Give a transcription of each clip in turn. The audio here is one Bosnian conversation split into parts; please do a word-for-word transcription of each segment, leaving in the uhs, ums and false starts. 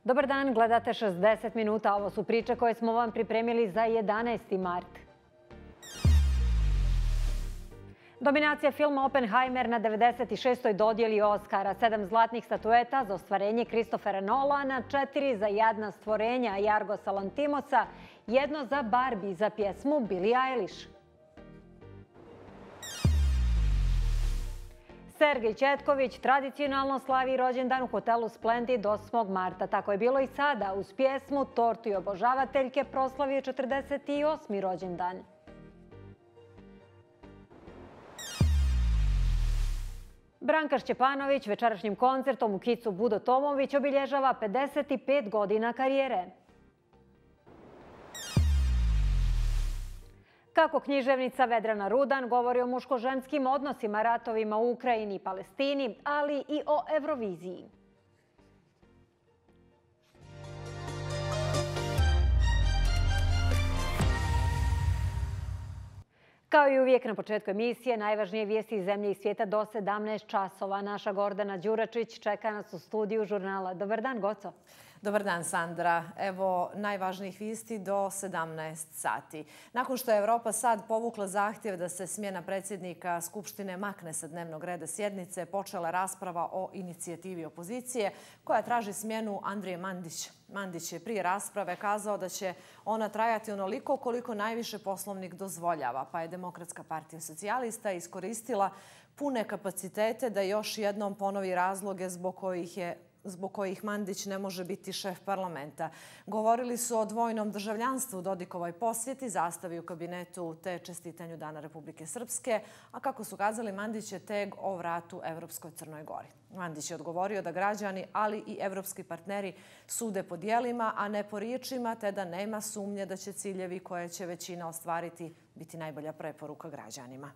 Dobar dan, gledate šezdeset minuta. Ovo su priče koje smo vam pripremili za jedanaesti mart. Dominacija filma Oppenheimer na devedeset šestoj dodjeli Oskara, sedam zlatnih statueta za ostvarenje Kristofera Nolana, četiri za Jadna stvorenja Jargosa Lantimosa, jedno za Barbie za pjesmu Billie Eilish. Sergej Četković tradicionalno slavi rođendan u hotelu Splendid osmog marta. Tako je bilo i sada. Uz pjesmu Tortu i obožavateljke proslavio četrdeset osmi rođendan. Branka Šćepanović večerašnjim koncertom u Kicu Budo Tomović obilježava pedeset pet godina karijere. Kako književnica Vedrana Rudan govori o muško-ženskim odnosima, ratovima u Ukrajini i Palestini, ali i o Evroviziji. Kao i uvijek na početku emisije, najvažnije vijesti iz zemlje i svijeta do sedamnaest časova. Naša Gordana Đuračić čeka nas u studiju žurnala. Dobar dan, Goco. Dobar dan, Sandra. Evo najvažnijih vijesti do sedamnaest sati. Nakon što je Evropa sad povukla zahtjev da se smjena predsjednika Skupštine makne sa dnevnog reda sjednice, počela rasprava o inicijativi opozicije koja traži smjenu Andrije Mandića. Mandić je prije rasprave kazao da će ona trajati onoliko koliko najviše Poslovnik dozvoljava, pa je Demokratska partija socijalista iskoristila pune kapacitete da još jednom ponovi razloge zbog kojih je zbog kojih Mandić ne može biti šef parlamenta. Govorili su o dvojnom državljanstvu, Dodikovoj posjeti, zastavi u kabinetu te čestitanju Dana Republike Srpske, a kako su kazali, Mandić je teg o vratu Evropskoj Crnoj Gori. Mandić je odgovorio da građani, ali i evropski partneri sude po dijelima, a ne po riječima, te da nema sumnje da će ciljevi koje će većina ostvariti biti najbolja preporuka građanima.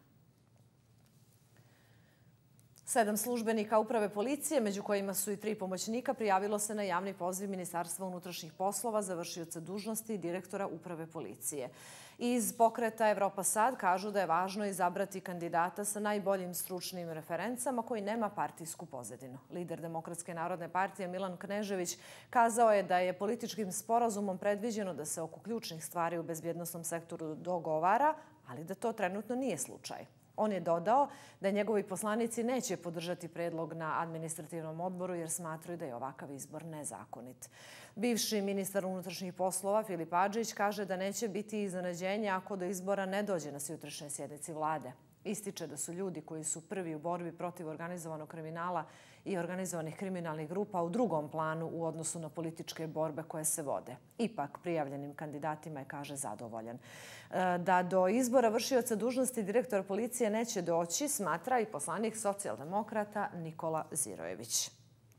Sedam službenika uprave policije, među kojima su i tri pomoćnika, prijavilo se na javni poziv Ministarstva unutrašnjih poslova za vršioca dužnosti direktora uprave policije. Iz pokreta Evropa Sad kažu da je važno izabrati kandidata sa najboljim stručnim referencama koji nema partijsku pozadinu. Lider Demokratske narodne partije Milan Knežević kazao je da je političkim sporazumom predviđeno da se oko ključnih stvari u bezbjednosnom sektoru dogovara, ali da to trenutno nije slučaj. On je dodao da njegovi poslanici neće podržati predlog na administrativnom odboru jer smatraju da je ovakav izbor nezakonit. Bivši ministar unutrašnjih poslova Filip Adžić kaže da neće biti iznenađenja ako do izbora ne dođe na sutrašnjoj sjednici vlade. Ističe da su ljudi koji su prvi u borbi protiv organizovanog kriminala i organizovanih kriminalnih grupa u drugom planu u odnosu na političke borbe koje se vode. Ipak, prijavljenim kandidatima je, kaže, zadovoljan. Da do izbora vršioca dužnosti direktor policije neće doći, smatra i poslanik socijaldemokrata Nikola Zirojević.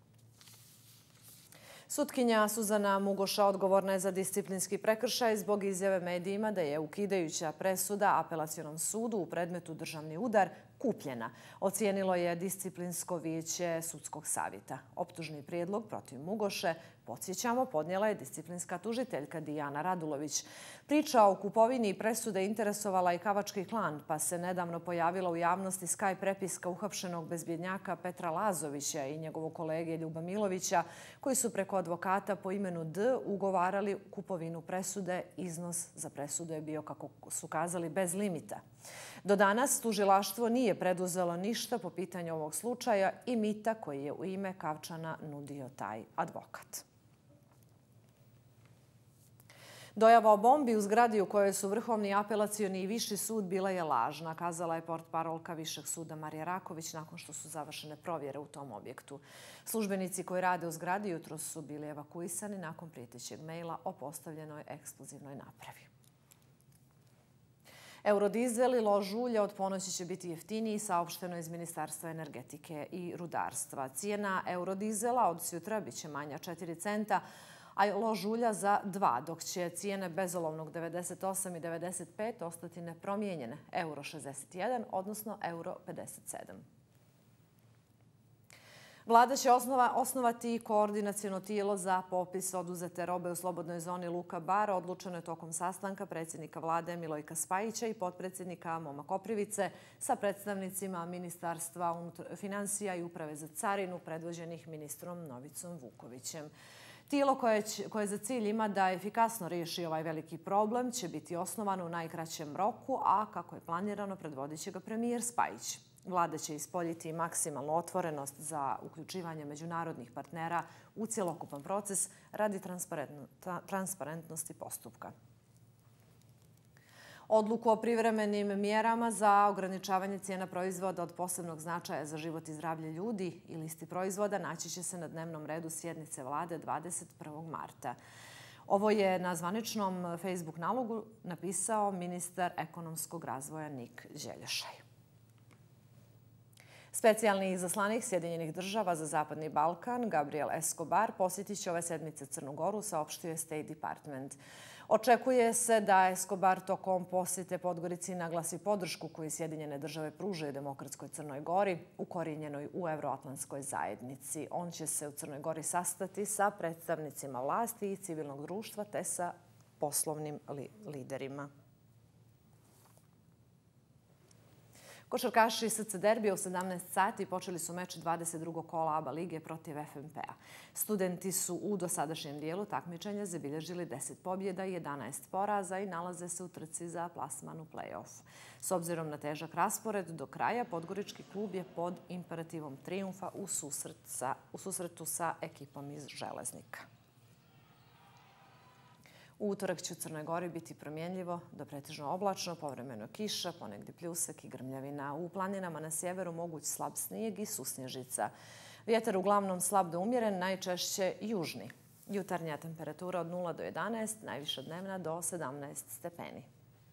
Sutkinja Suzana Mugoša odgovorna je za disciplinski prekršaj zbog izjave medijima da je ukidajuća presuda Apelacionom sudu u predmetu Državni udar kupljena. Ocijenilo je disciplinsko vijeće sudskog savjeta. Optužni prijedlog protiv Mugoše, podsjećamo, podnijela je disciplinska tužiteljka Dijana Radulović. Priča o kupovini presude interesovala i Kavački klan, pa se nedavno pojavila u javnosti Skype prepiska uhapšenog bezbjednjaka Petra Lazovića i njegovog kolege Ljuba Milovića, koji su preko advokata po imenu D ugovarali kupovinu presude. Iznos za presudu je bio, kako su kazali, bez limita. Do danas tužilaštvo nije preduzelo ništa po pitanju ovog slučaja i mita koji je u ime Kavčana nudio taj advokat. Dojava o bombi u zgradi u kojoj su Vrhovni apelacioni i Viši sud bila je lažna, kazala je portparolka Višeg suda Marija Raković nakon što su završene provjere u tom objektu. Službenici koji rade u zgradi jutros su bili evakuisani nakon prijetećeg mejla o postavljenoj eksplozivnoj napravi. Eurodizel i lož ulja od ponoći će biti jeftiniji, saopšteno iz Ministarstva energetike i rudarstva. Cijena eurodizela od sutra biće manja četiri centa, a lož ulja za dva, dok će cijene bezolovnog devedeset osam i devedeset pet ostati nepromijenjene, euro šezdeset jedan, odnosno euro pedeset sedam. Vlada će osnovati koordinaciono tijelo za popis oduzete robe u slobodnoj zoni Luka Bar. Odlučeno je tokom sastanka predsjednika vlade Milojka Spajića i potpredsjednika Moma Koprivice sa predstavnicima Ministarstva finansija i Uprave za carinu predvođenih ministrom Novicom Vukovićem. Tijelo koje, će, koje za cilj ima da efikasno riješi ovaj veliki problem će biti osnovano u najkraćem roku, a kako je planirano predvodit će ga premijer Spajić. Vlada će ispoljiti maksimalnu otvorenost za uključivanje međunarodnih partnera u cjelokupan proces radi transparentnosti postupka. Odluku o privremenim mjerama za ograničavanje cijena proizvoda od posebnog značaja za život i zdravlje ljudi i listi proizvoda naći će se na dnevnom redu sjednice vlade dvadeset prvog marta. Ovo je na zvaničnom Facebook nalogu napisao ministar ekonomskog razvoja Nik Đelješaj. Specijalni izaslanik Sjedinjenih država za Zapadni Balkan, Gabriel Escobar, posjetit će ove sedmice Crnu Goru, saopštio je State Department. Očekuje se da Escobar tokom posjete Podgorici naglasi podršku koju Sjedinjene države pružaju Demokratskoj Crnoj Gori, ukorijenjenoj u Evroatlantskoj zajednici. On će se u Crnoj Gori sastati sa predstavnicima vlasti i civilnog društva te sa poslovnim li liderima. Košarkaši S C Derbija u sedamnaest sati počeli su meč dvadeset drugog kola A B A lige protiv F M P-a. Studenti su u dosadašnjem dijelu takmičenja zabilježili deset pobjeda i jedanaest poraza i nalaze se u trci za plasman u play-off. S obzirom na težak raspored, do kraja Podgorički klub je pod imperativom trijumfa u, susret sa, u susretu sa ekipom iz Železnika. U utorak će u Crnoj Gori biti promjenljivo do pretežno oblačno, povremeno kiša, ponegdje pljusak i grmljavina. U planinama na sjeveru moguć slab snijeg i susnježica. Vjetar uglavnom slab do umjeren, najčešće južni. Jutarnja temperatura od nula do jedanaest, najviša dnevna do sedamnaest stepeni.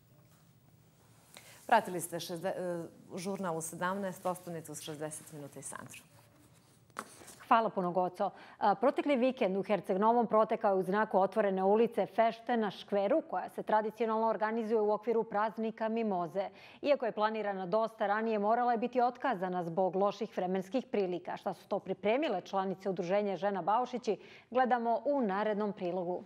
Pratili ste žurnal u sedamnaest, ostanite uz šezdeset minuta i Sandru. Hvala puno, Goco. Protekli vikend u Herceg Novom protekao je u znaku otvorene ulice Fešte na škveru, koja se tradicionalno organizuje u okviru praznika Mimoze. Iako je planirana dosta ranije, morala je biti otkazana zbog loših vremenskih prilika. Šta su to pripremile članice udruženja Žena Baušići, gledamo u narednom prilogu.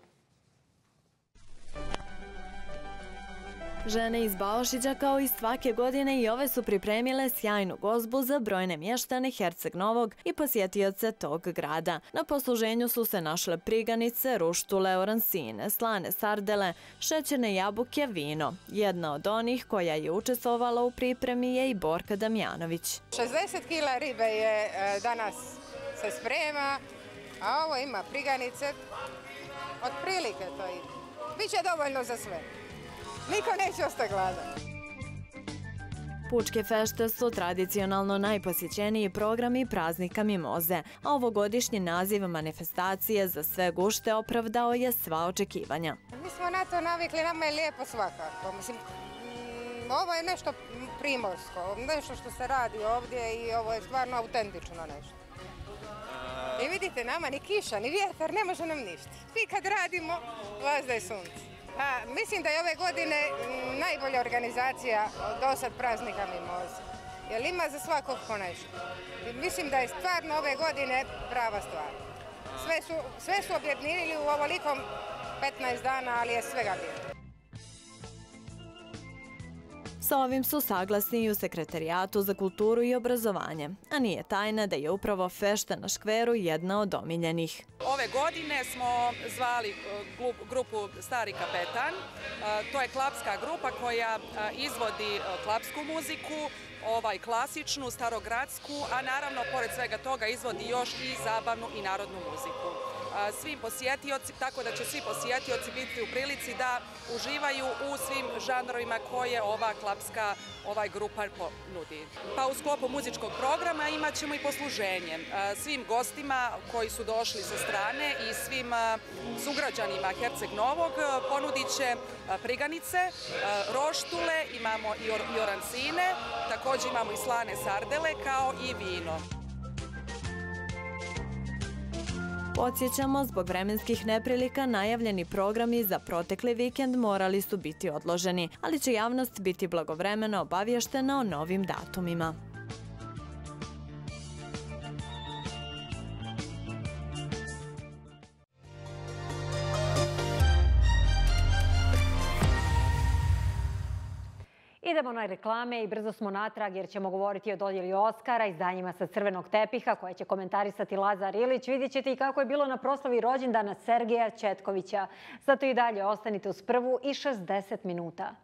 Žene iz Baušića kao i svake godine i ove su pripremile sjajnu gozbu za brojne mještane Herceg Novog i posjetioce tog grada. Na posluženju su se našle priganice, ruštule, oransine, slane sardele, šećerne jabuke, vino. Jedna od onih koja je učestvovala u pripremi je i Borka Damjanović. šezdeset kila ribe je danas se sprema, a ovo ima priganice. Otprilike to ide. Biće dovoljno za sve. Niko neće ostati gladan. Pučke fešte su tradicionalno najposjećeniji programi praznika Mimoze, a ovogodišnji naziv manifestacije za sve gušte opravdao je sva očekivanja. Mi smo na to navikli, nama je lijepo svakako. Mislim, ovo je nešto primorsko, nešto što se radi ovdje i ovo je stvarno autentično nešto. I vidite, nama ni kiša, ni vjetar, ne može nam ništa. Mi kad radimo, vazda je sunce. Pa, mislim da je ove godine najbolja organizacija do sad praznika Mimoze. Jer ima za svakog po nešto. Mislim da je stvarno ove godine prava stvar. Sve su, sve su objedinili u ovolikom petnaest dana, ali je svega bilo. Sa ovim su saglasni i u Sekretarijatu za kulturu i obrazovanje, a nije tajna da je upravo Fešta na škveru jedna od omiljenih. Ove godine smo zvali grupu Stari kapetan. To je klapska grupa koja izvodi klapsku muziku, ovaj klasičnu, starogradsku, a naravno pored svega toga izvodi još i zabavnu i narodnu muziku. Svim posjetioci, tako da će svi posjetioci biti u prilici da uživaju u svim žanrovima koje ova klapska ovaj grupa ponudi. Pa u sklopu muzičkog programa imat ćemo i posluženje. Svim gostima koji su došli sa strane i svim sugrađanima Herceg Novog ponudit će priganice, roštule, imamo i oransine, također imamo i slane sardele kao i vino. Podsjećamo, zbog vremenskih neprilika najavljeni programi za protekli vikend morali su biti odloženi, ali će javnost biti blagovremeno obavještena o novim datumima. Idemo na reklame i brzo smo natrag jer ćemo govoriti o dodjeli Oskara, izdanjima sa crvenog tepiha koje će komentarisati Lazar Ilić. Vidjet ćete i kako je bilo na proslavi rođendana Sergeja Četkovića. Zato i dalje ostanite uz prvu i šezdeset minuta.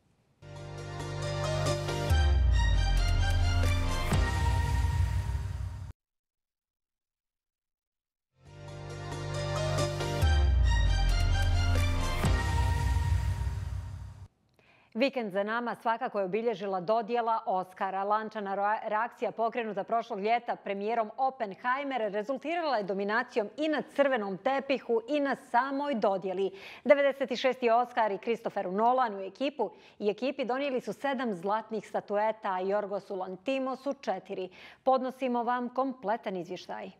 Vikend za nama svakako je obilježila dodjela Oskara. Lančana reakcija pokrenuta prošlog ljeta premijerom Oppenheimer rezultirala je dominacijom i na crvenom tepihu i na samoj dodjeli. devedeset šesti Oskar i Kristoferu Nolanu i ekipu i ekipi donijeli su sedam zlatnih statueta, a Jorgosu Lantimosu četiri. Podnosimo vam kompletan izvještaj.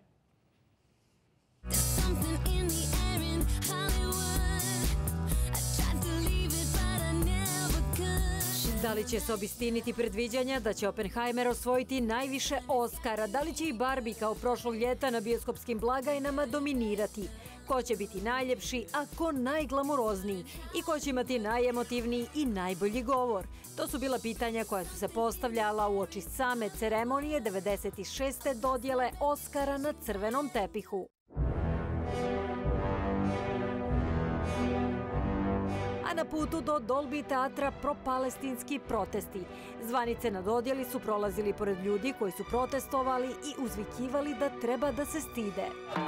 Da li će se obistiniti predviđanja da će Oppenheimer osvojiti najviše Oskara? Da li će i Barbie kao prošlog ljeta na bioskopskim blagajnama dominirati? Ko će biti najljepši, a ko najglamurozniji? I ko će imati najemotivniji i najbolji govor? To su bila pitanja koja su se postavljala uoči same ceremonije devedeset šeste dodjele Oskara na crvenom tepihu. A na putu do Dolby teatra propalestinski protesti. Zvanice na dodjeli su prolazili pored ljudi koji su protestovali i uzvikivali da treba da se stide.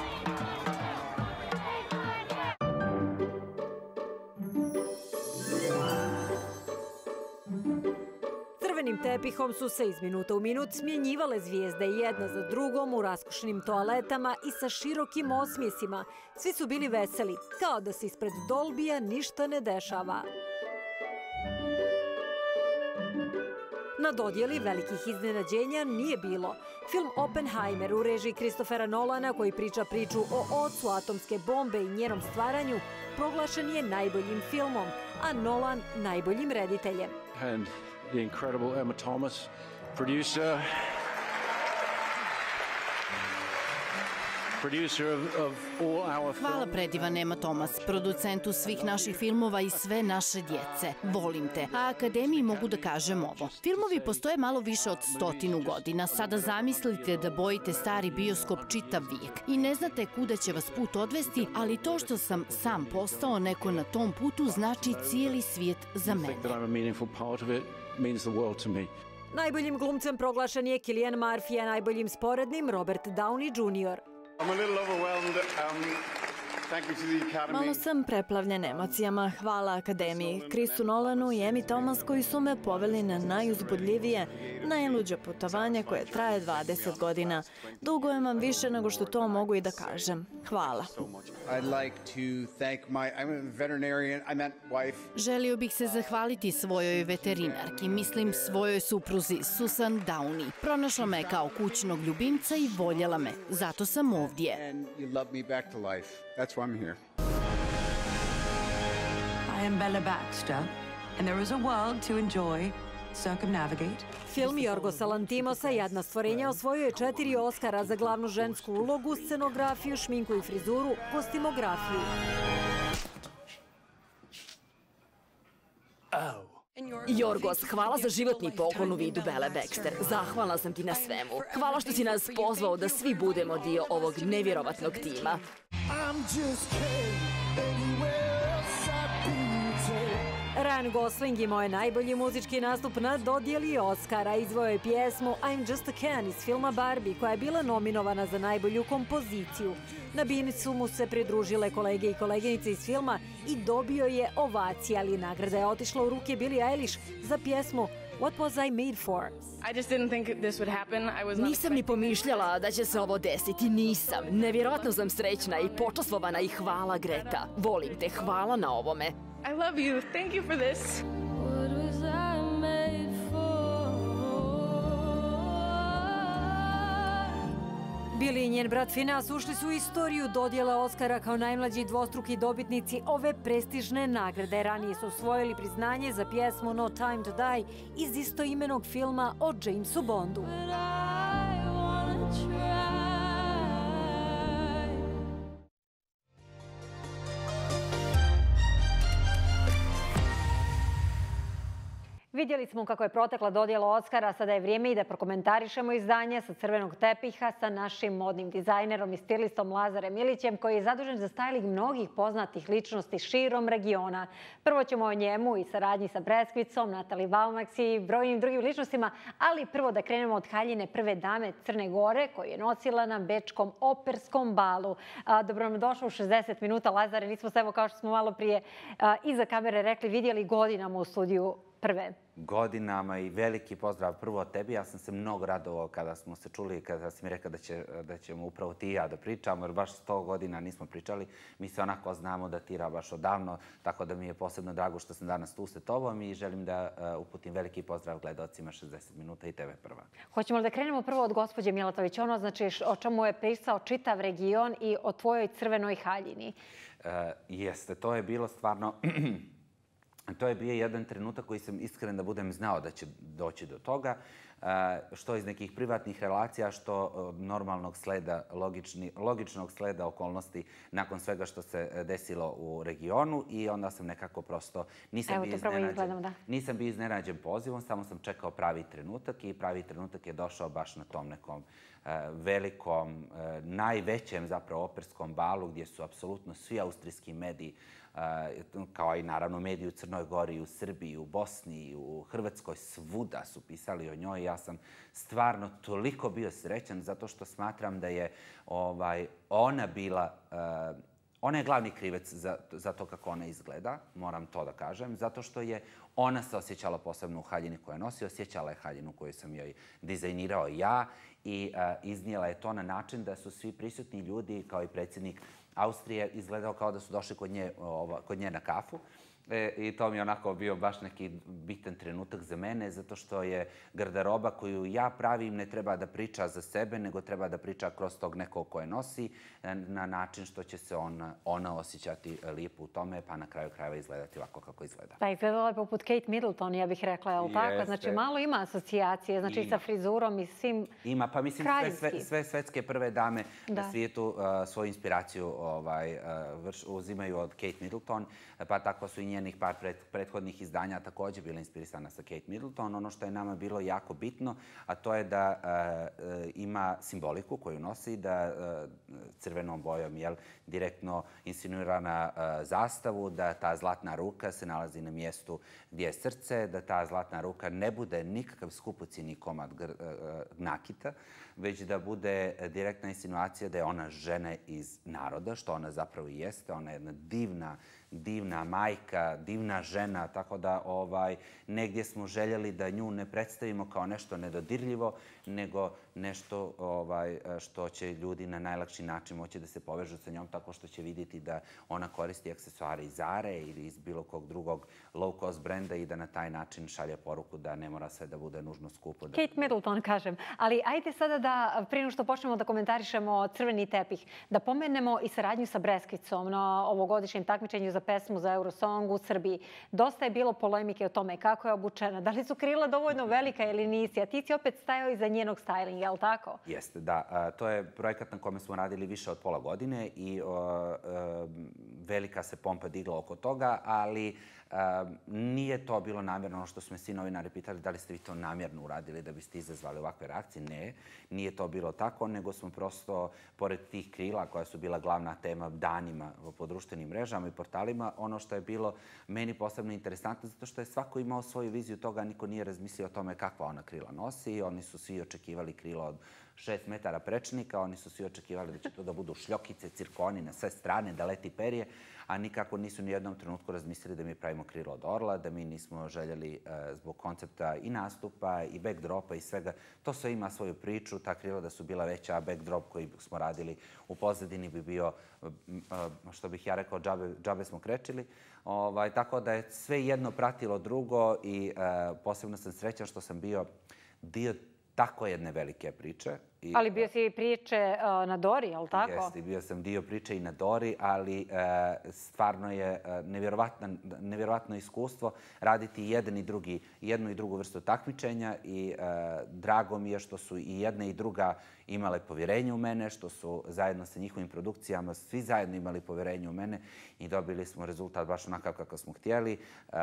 Crvenim tepihom su se iz minuta u minut smjenjivale zvijezde jedna za drugom u raskošnim toaletama i sa širokim osmijesima. Svi su bili veseli, kao da se ispred Dolbija ništa ne dešava. Na dodjeli velikih iznenađenja nije bilo. Film Oppenheimer u režiji Kristofera Nolana, koji priča priču o ocu atomske bombe i njenom stvaranju, proglašen je najboljim filmom, a Nolan najboljim rediteljem. And the incredible Emma Thomas, producer, producer of, of all our Hvala predivan Emma Thomas, producentu svih naših filmova i sve naše djece. Volim te. A Akademiji mogu da kažem ovo. Filmovi postoje malo više od stotinu godina. Sada zamislite da bojite stari bioskop čitav vijek i ne znate kuda će vas put odvesti, ali to što sam sam postao neko na tom putu znači cijeli svijet za mene. Najboljim glumcem proglašen je Cillian Murphy, a najboljim sporednim Robert Downey junior Malo sam preplavljen emocijama. Hvala Akademiji, Chrisu Nolanu i Emmy Thomas koji su me poveli na najuzbudljivije, najluđe putovanje koje traje dvadeset godina. Dugujem vam više nego što to mogu i da kažem. Hvala. Želio bih se zahvaliti svojoj veterinarki, mislim svojoj supruzi Susan Downey. Pronašla me kao kućnog ljubimca i voljela me. Zato sam ovdje. That's why I'm here. I am Bella Baxter, and there is a world to enjoy, circumnavigate. Film Jorgosa Lantimosa Jadna stvorenja osvojio je četiri Oskara za glavnu žensku ulogu, scenografiju, šminku i frizuru, kostimografiju. Jorgos, hvala za životni poklon u vidu Belle Baxter. Zahvalna sam ti na svemu. Hvala što si nas pozvao da svi budemo dio ovog nevjerovatnog tima. Ryan Gosling imao je najbolji muzički nastup na dodjeli Oskara. Izveo je pjesmu I'm Just a Can iz filma Barbie, koja je bila nominovana za najbolju kompoziciju. Na bini su mu se pridružile kolege i koleginice iz filma i dobio je ovacije, ali nagrada je otišla u ruke Billie Eilish za pjesmu What Was I Made For? Nisam ni pomišljala da će se ovo desiti, nisam. Nevjerojatno sam srećna i počastvovana i hvala Greta. Volim te, hvala na ovome. I love you. Thank you for this. What was I made for? Billie i njen brat Finas ušli su u istoriju dodjela Oskara kao najmlađi dvostruki dobitnici ove prestižne nagrade. Ranije su osvojili priznanje za pjesmu No Time to Die iz istoimenog filma o Jamesu Bondu. Vidjeli smo kako je protekla dodjela Oskara, sada je vrijeme i da prokomentarišemo izdanje sa crvenog tepiha sa našim modnim dizajnerom i stilistom Lazarem Ilićem, koji je zadužen za styling mnogih poznatih ličnosti širom regiona. Prvo ćemo o njemu i saradnji sa Breskvicom, Natali Valmaks i brojnim drugim ličnostima, ali prvo da krenemo od haljine prve dame Crne Gore, koju je nosila na bečkom operskom balu. Dobro nam došlo u šezdeset minuta, Lazare, nismo se, evo kao što smo malo prije iza kamere rekli, vidjeli godinama u studiju prve. Godinama i veliki pozdrav prvo od tebi. Ja sam se mnogo radovao kada smo se čuli i kada si mi rekao da, će, da ćemo upravo ti i ja da pričamo, jer baš sto godina nismo pričali. Mi se onako znamo da tira baš odavno, tako da mi je posebno drago što sam danas tu sa tobom i želim da uh, uputim veliki pozdrav gledalcima šezdeset minuta i tebe prva. Hoćemo li da krenemo prvo od gospođe Milatović? Ono znači o čemu je pisao čitav region i o tvojoj crvenoj haljini. Uh, jeste, to je bilo stvarno... To je bio jedan trenutak koji sam iskren da budem znao da će doći do toga, što iz nekih privatnih relacija, što od normalnog sleda, logični, logičnog sleda okolnosti nakon svega što se desilo u regionu i onda sam nekako prosto nisam Evo, bio iznenađen. Da. Nisam bio iznenađen pozivom, samo sam čekao pravi trenutak i pravi trenutak je došao baš na tom nekom velikom, najvećem zapravo operskom balu gdje su apsolutno svi austrijski mediji, kao i naravno mediji u Crnoj Gori, u Srbiji, u Bosni, u Hrvatskoj, svuda su pisali o njoj. Ja sam stvarno toliko bio srećan zato što smatram da je ovaj, ona bila... Ona je glavni krivec za, za to kako ona izgleda, moram to da kažem, zato što je ona se osjećala posebno u haljini koju je nosi, osjećala je haljinu koju sam joj dizajnirao ja i uh, iznijela je to na način da su svi prisutni ljudi, kao i predsjednik Austrije, izgledao kao da su došli kod nje, ova, kod nje na kafu. E, I to mi je onako bio baš neki bitan trenutak za mene, zato što je garderoba koju ja pravim ne treba da priča za sebe, nego treba da priča kroz tog nekog koje nosi na način što će se ona, ona osjećati lijepo u tome, pa na kraju krajeva izgledati ovako kako izgleda. Da, izgledala je poput Kate Middleton, ja bih rekla, je li tako? Znači, malo ima asocijacije, znači ima. Sa frizurom i svim Ima, pa mislim sve, sve, sve svetske prve dame da. Na svijetu uh, svoju inspiraciju ovaj, uh, vrš, uzimaju od Kate Middleton, pa tako su i njenih par pret, prethodnih izdanja također bila inspirisana sa Kate Middleton. Ono što je nama bilo jako bitno, a to je da uh, ima simboliku koju nosi, da uh, crvenom bojom jel, direktno insinuira na uh, zastavu, da ta zlatna ruka se nalazi na mjestu gdje je srce, da ta zlatna ruka ne bude nikakav skupocjeni komad gr, uh, nakita, već da bude direktna insinuacija da je ona žena iz naroda, što ona zapravo i jeste. Ona je jedna divna, divna majka, divna žena, tako da ovaj, negdje smo željeli da nju ne predstavimo kao nešto nedodirljivo, nego nešto ovaj, što će ljudi na najlakši način moći da se povežu sa njom, tako što će vidjeti da ona koristi aksesuare iz Zare ili iz bilo kog drugog low-cost brenda i da na taj način šalje poruku da ne mora sve da bude nužno skupo. Da... Kate Middleton, kažem. Ali ajde sada da, prije što počnemo da komentarišemo crveni tepih, da pomenemo i saradnju sa Breskvicom na ovogodišnjem takmičenju za pesmu za Eurosong u Srbiji. Dosta je bilo polemike o tome kako je obučena, da li su krila dovoljno velika ili nisi, a ti si opet stajao iza njenog stylinga, je li tako? Jeste, da. To je projekat na kome smo radili više od pola godine i uh, uh, velika se pompa digla oko toga, ali uh, nije to bilo namjerno. Ono što smo svi novinari pitali, da li ste vi to namjerno uradili da biste izazvali ovakve reakcije? Ne, nije to bilo tako, nego smo prosto, pored tih krila koja su bila glavna tema danima po društvenim mrežama i portalima, ono što je bilo meni posebno interesantno, zato što je svako imao svoju viziju toga, niko nije razmislio o tome kakva ona krila nosi. Oni su svi očekivali krilo od šest metara prečnika, oni su svi očekivali da će to da budu šljokice, cirkoni na sve strane, da leti perje, a nikako nisu ni jednom trenutku razmislili da mi pravimo krilo od orla, da mi nismo željeli uh, zbog koncepta i nastupa i backdropa i svega. To sve ima svoju priču, ta krila da su bila veća, a backdrop koji smo radili u pozadini bi bio, uh, uh, što bih ja rekao, džabe, džabe smo krečili. Ovaj, tako da je sve jedno pratilo drugo i uh, posebno sam srećan što sam bio dio tako jedne velike priče Ali bio si priče na Dori, je li tako? Jeste, bio sam dio priče i na Dori, ali stvarno je nevjerovatno iskustvo raditi jedan i drugi, jednu i drugu vrstu takmičenja i drago mi je što su i jedna i druga imale povjerenje u mene, što su zajedno sa njihovim produkcijama svi zajedno imali povjerenje u mene i dobili smo rezultat baš onakav kako smo htjeli.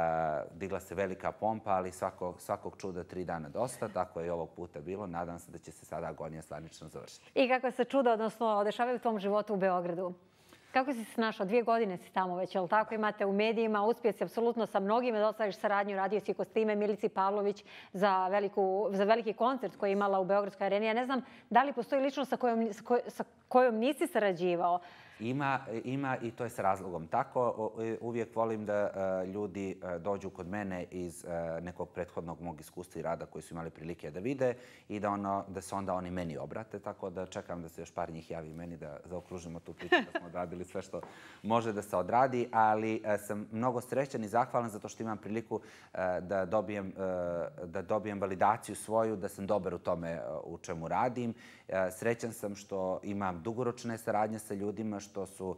Digla se velika pompa, ali svakog čuda tri dana dosta, tako je i ovog puta bilo. Nadam se da će se sada agonija zvanično završiti. I kako se čuda, odnosno, dešavaju u tom životu u Beogradu? Kako si se snašao? Dvije godine si tamo već, je li tako? Imate u medijima, uspio si apsolutno sa mnogima, dostaviš saradnju, radio si kostime Milici Pavlović za veliki koncert koji je imala u Beogradskoj areni. Ja ne znam da li postoji ličnost sa kojom nisi sarađivao. Ima, ima i to je s razlogom tako. Uvijek volim da ljudi dođu kod mene iz nekog prethodnog mog iskustva i rada koji su imali prilike da vide i da, ono, da se onda oni meni obrate. Tako da čekam da se još par njih javi meni da zaokružimo tu priču, da smo odradili sve što može da se odradi. Ali sam mnogo srećan i zahvalan zato što imam priliku da dobijem, da dobijem validaciju svoju, da sam dobar u tome u čemu radim. Srećan sam što imam dugoročne saradnje sa ljudima, što su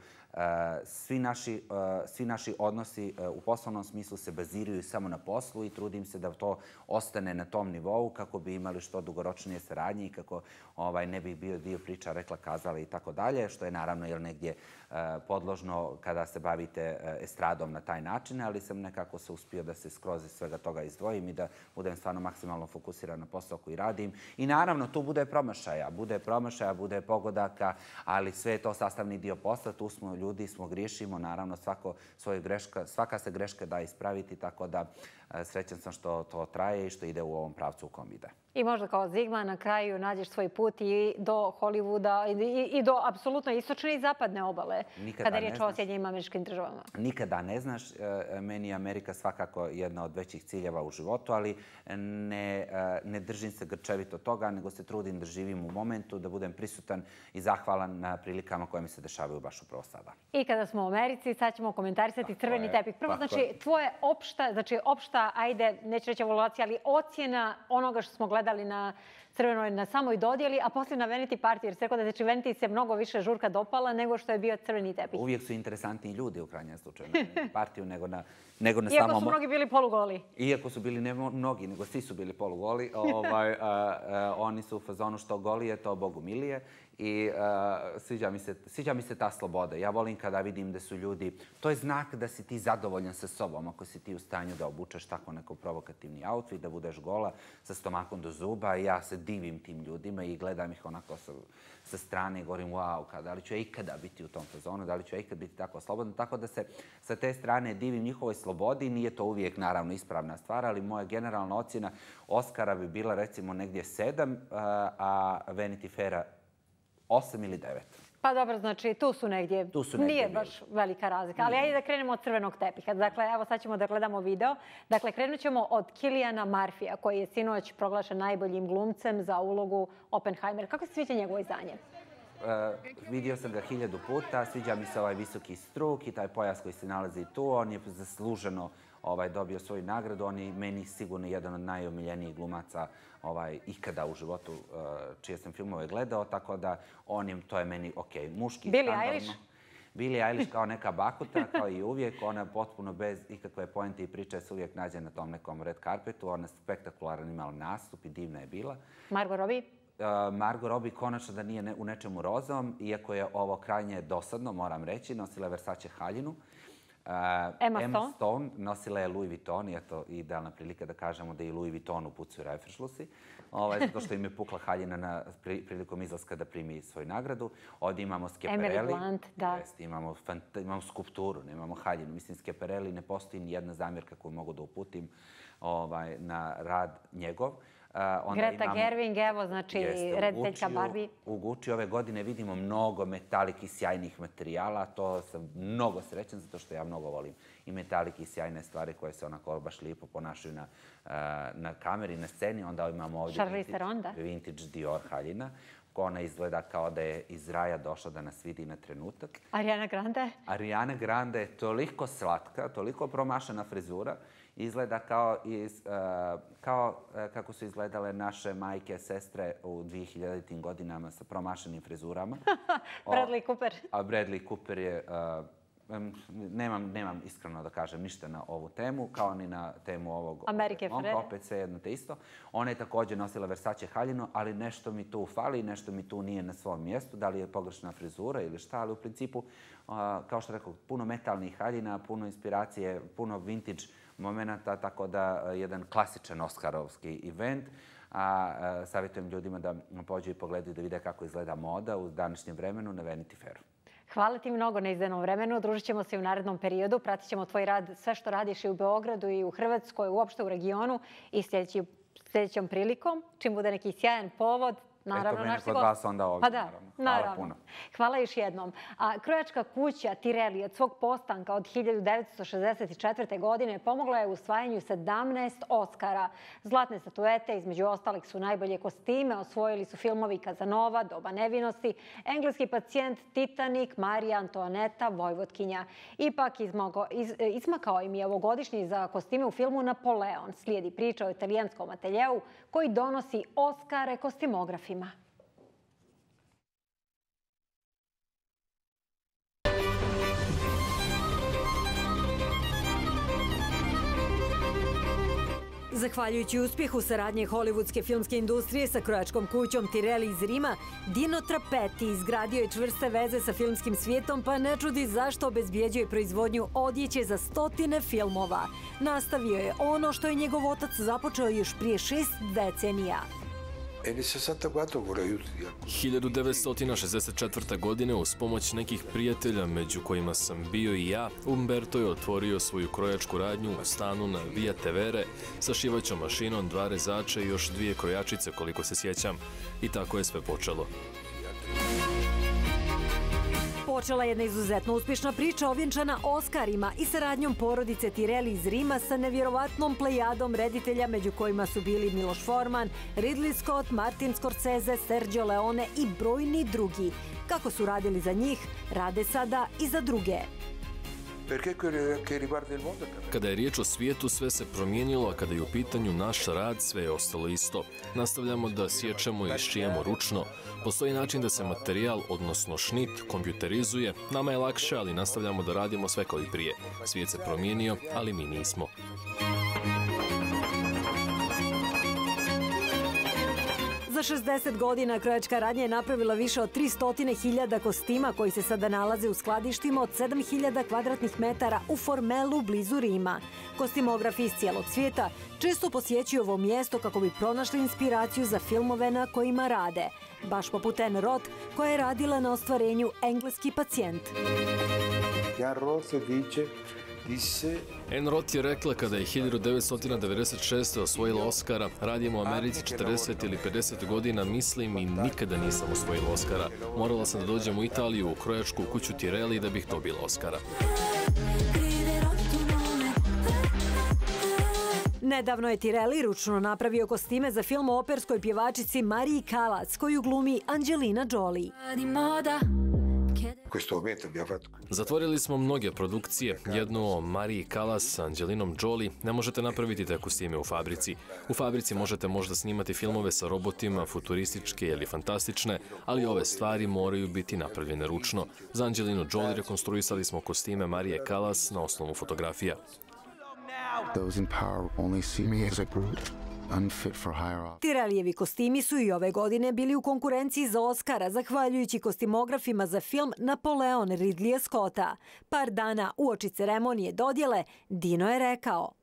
svi naši, svi naši odnosi u poslovnom smislu se baziraju samo na poslu i trudim se da to ostane na tom nivou kako bi imali što dugoročnije saradnje i kako ovaj, ne bi bio dio priča, rekla, kazala i tako dalje, što je naravno jel, negdje podložno kada se bavite estradom na taj način, ali sam nekako se uspio da se skroz iz svega toga izdvojim i da budem stvarno maksimalno fokusiran na posao koji radim. I naravno, tu bude promašaja, bude promašaja, bude pogodaka, ali sve je to sastavni dio posla, tu smo ljudi, smo griješimo, naravno svako svoju greška, svaka se greška da ispraviti, tako da srećan sam što to traje i što ide u ovom pravcu u kom ide. I možda kao Zigma na kraju nađeš svoj put i do Hollywooda i do apsolutno istočne i zapadne obale, kada je riječ o Sjedinjenim Američkim Državama. Nikada ne znaš. Meni je Amerika svakako jedna od većih ciljeva u životu, ali ne, ne držim se grčevito toga, nego se trudim da živim u momentu, da budem prisutan i zahvalan na prilikama koje mi se dešavaju baš upravo sada. I kada smo u Americi, sad ćemo komentarisati crveni tepih. Prvo, znači, tvoje opšta, znači opšta, ajde, neću reći evaluacija, ali ocjena onoga što smo gledali na crvenoj, na samoj dodjeli, a poslije na Vanity Party, jer se rekao da znači Vanity se mnogo više žurka dopala nego što je bio crveni tepih. Uvijek su interesantniji ljudi u krajnjem slučaju na Vanity Partiju nego na, nego na Iako samom... su mnogi bili polugoli. Iako su bili ne mnogi, nego svi su bili polugoli. Ovaj, a, a, oni su u fazonu što goli je, to Bogu milije. I uh, sviđa, mi se, sviđa mi se ta sloboda. Ja volim kada vidim da su ljudi... To je znak da si ti zadovoljan sa sobom. Ako si ti u stanju da obučeš tako neko provokativni outfit, da budeš gola sa stomakom do zuba. Ja se divim tim ljudima i gledam ih onako sa, sa strane i govorim wow, da li ću ja ikada biti u tom fazonu, da li ću ja ikada biti tako slobodan. Tako da se sa te strane divim njihovoj slobodi. Nije to uvijek naravno ispravna stvar, ali moja generalna ocjena Oscara bi bila recimo negdje sedam, a Vanity Faira osam ili devet. Pa dobro, znači tu su negdje. Tu su negdje Nije baš velika razlika. Ali ajde da krenemo od crvenog tepiha. Dakle, evo sad ćemo da gledamo video. Dakle, krenut ćemo od Cilliana Murphyja, koji je sinoć proglašen najboljim glumcem za ulogu Oppenheimer. Kako se sviđa njegovo izdanje? Uh, vidio sam ga hiljadu puta. Sviđa mi se ovaj visoki struk i taj pojas koji se nalazi tu. On je zasluženo ovaj, dobio svoju nagradu. On je meni sigurno jedan od najomiljenijih glumaca ovaj, ikada u životu uh, čije sam filmove gledao, tako da on je, to je meni ok. Muški, Billie standardno. Eilish? Billie Eilish kao neka bakuta, kao i uvijek. Ona potpuno bez ikakve poente i priče se uvijek nađe na tom nekom red carpetu. Ona je spektakularan imala nastup i divna je bila. Margot Robbie? Uh, Margot Robbie konačno da nije ne, u nečemu rozom, iako je ovo krajnje dosadno, moram reći. Nosila je Versace haljinu. Uh, Emma, Emma Stone. Stone nosila je Louis Vuitton i eto idealna prilika da kažemo da i Louis Vuitton upucuju Reifenschlussi, ovaj, zato što im je pukla haljina na, pri, prilikom izlaska da primi svoju nagradu. Ovdje imamo Schiaparelli. Emily Blunt, da. Jest, imamo, fanta, imamo skulpturu, nemamo haljinu. Mislim, Schiaparelli ne postoji ni jedna zamjerka koju mogu da uputim ovaj, na rad njegov. Uh, Greta imamo, Gerwig, evo, znači rediteljka Barbie. U Gucci ove godine vidimo mnogo metaliki sjajnih materijala. To sam mnogo srećan zato što ja mnogo volim i metaliki sjajne stvari koje se onako baš lijepo ponašaju na, uh, na kameri, na sceni. Onda imamo ovdje vintage, vintage Dior haljina Ona izgleda kao da je iz raja došla da nas vidi na trenutak. Ariana Grande? Ariana Grande je toliko slatka, toliko promašena frizura. Izgleda kao, iz, uh, kao uh, kako su izgledale naše majke, sestre u dvehiljaditim godinama sa promašenim frizurama. Bradley Cooper. A Bradley Cooper je... Uh, Nemam, nemam iskreno da kažem ništa na ovu temu, kao ni na temu ovog Amerike momka, opet sve jedno te isto. Ona je također nosila Versace haljinu, ali nešto mi tu fali, nešto mi tu nije na svom mjestu, da li je pogrešna frizura ili šta, ali u principu, kao što rekao, puno metalnih haljina, puno inspiracije, puno vintage momenta, tako da jedan klasičan oskarovski event. A savjetujem ljudima da pođu i pogledaju da vide kako izgleda moda u današnjem vremenu na Vanity Fairu. Hvala ti mnogo na izdanom vremenu. Družit ćemo se u narednom periodu. Pratit ćemo tvoj rad, sve što radiš i u Beogradu i u Hrvatskoj, uopšte u regionu i sljedećom prilikom. Čim bude neki sjajan povod, naravno, naš si gost. Pa da, naravno. Hvala još jednom. A krojačka kuća Tirelli od svog postanka od hiljadu devetsto šezdeset četvrte. godine pomogla je u osvajanju sedamnaest Oskara. Zlatne statuete, između ostalih su najbolje kostime, osvojili su filmovi Kazanova, Doba nevinosti, Engleski pacijent, Titanic, Marija Antoaneta, Vojvotkinja. Ipak izmakao im je ovogodišnji za kostime u filmu Napoleon. Slijedi priča o italijanskom ateljeu koji donosi Oskare kostimografima. Zahvaljujući uspjehu saradnje hollywoodske filmske industrije sa krojačkom kućom Tirelli iz Rima, Dino Trappetti izgradio je čvrste veze sa filmskim svijetom, pa ne čudi zašto obezbjeđuje proizvodnju odjeće za stotine filmova. Nastavio je ono što je njegov otac započeo još prije šest decenija. hiljadu devetsto šezdeset četvrte. godine uz pomoć nekih prijatelja, među kojima sam bio i ja, Umberto je otvorio svoju krojačku radnju u stanu na Via Tevere sa šivaćom mašinom, dva rezača i još dvije krojačice, koliko se sjećam. I tako je sve počelo. Počela je jedna izuzetno uspješna priča ovjenčana Oskarima i saradnjom porodice Tirelli iz Rima sa nevjerovatnom plejadom reditelja među kojima su bili Miloš Forman, Ridley Scott, Martin Scorsese, Sergio Leone i brojni drugi. Kako su radili za njih, rade sada i za druge. Kada je riječ o svijetu, sve se promijenilo, a kada je u pitanju naš rad, sve je ostalo isto. Nastavljamo da sjećamo i šijemo ručno. Postoji način da se materijal, odnosno šnit, kompjuterizuje. Nama je lakše, ali nastavljamo da radimo sve kao i prije. Svijet se promijenio, ali mi nismo. Za šezdeset godina krojačka radnja je napravila više od tristo hiljada kostima koji se sada nalaze u skladištima od sedam hiljada kvadratnih metara u Formelu blizu Rima. Kostimografi iz cijelog svijeta često posjećuju ovo mjesto kako bi pronašli inspiraciju za filmove na kojima rade. Baš poput Anne Roth koja je radila na ostvarenju Engleski pacijent. Anne Roth je rekla kada je hiljadu devetsto devedeset šeste. osvojila Oskara, radim u Americi četrdeset ili pedeset godina, mislim i nikada nisam osvojila Oskara. Morala sam da dođem u Italiju u krojačku kuću Tirelli da bih dobila Oskara. Nedavno je Tirelli ručno napravio kostime za film o operskoj pjevačici Mariji Callas, koju glumi Angelina Jolie. Zatvorili smo mnoge produkcije, jednu o Mariji Callas s Angelinom Jolie. Ne možete napraviti te kostime u fabrici. U fabrici možete možda snimati filmove sa robotima, futurističke ili fantastične, ali ove stvari moraju biti napravljene ručno. Za Angelinu Jolie rekonstruisali smo kostime Marije Callas na osnovu fotografija. Tirellijevi kostimi su i ove godine bili u konkurenciji za Oskara zahvaljujući kostimografima za film Napoleon Ridleya Scotta. Par dana uoči ceremonije dodjele, Dino je rekao: